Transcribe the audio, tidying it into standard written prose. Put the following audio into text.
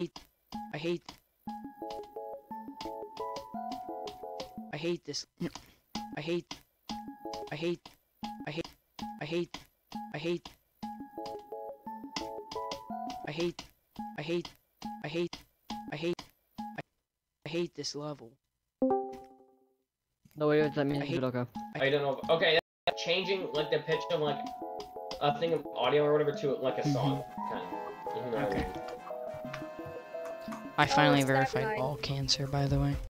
I hate this. I hate I hate I hate I hate I hate I hate I hate I hate I hate I hate this level. No, wait, what does that mean? I hate- Okay. I don't know. Okay, changing like the pitch of like a thing of audio or whatever to like a song, kind of. You know what I Okay. mean? I finally it's that verified guy. ball cancer, by the way.